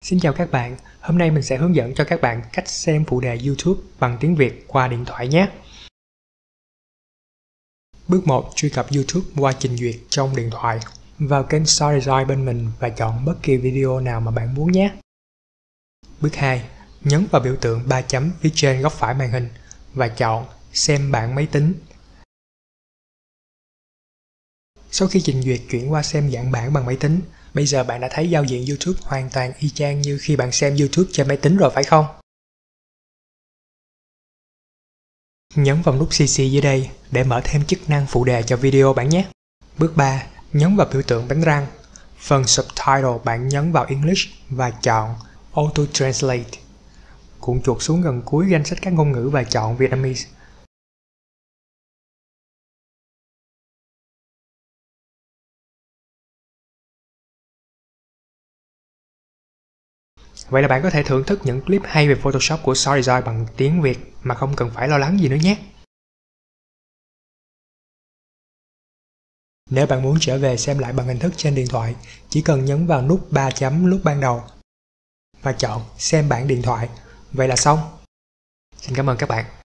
Xin chào các bạn, hôm nay mình sẽ hướng dẫn cho các bạn cách xem phụ đề YouTube bằng tiếng Việt qua điện thoại nhé. Bước 1. Truy cập YouTube qua trình duyệt trong điện thoại. Vào kênh StoryJoy bên mình và chọn bất kỳ video nào mà bạn muốn nhé. Bước 2. Nhấn vào biểu tượng 3 chấm phía trên góc phải màn hình và chọn Xem bảng máy tính. Sau khi trình duyệt chuyển qua xem dạng bản bằng máy tính, bây giờ bạn đã thấy giao diện YouTube hoàn toàn y chang như khi bạn xem YouTube trên máy tính rồi phải không? Nhấn vào nút CC dưới đây để mở thêm chức năng phụ đề cho video bạn nhé. Bước 3. Nhấn vào biểu tượng bánh răng. Phần Subtitle bạn nhấn vào English và chọn Auto Translate. Cuộn chuột xuống gần cuối danh sách các ngôn ngữ và chọn Vietnamese. Vậy là bạn có thể thưởng thức những clip hay về Photoshop của StoryJoy bằng tiếng Việt mà không cần phải lo lắng gì nữa nhé. Nếu bạn muốn trở về xem lại bằng hình thức trên điện thoại, chỉ cần nhấn vào nút 3 chấm lúc ban đầu và chọn Xem bản điện thoại. Vậy là xong. Xin cảm ơn các bạn.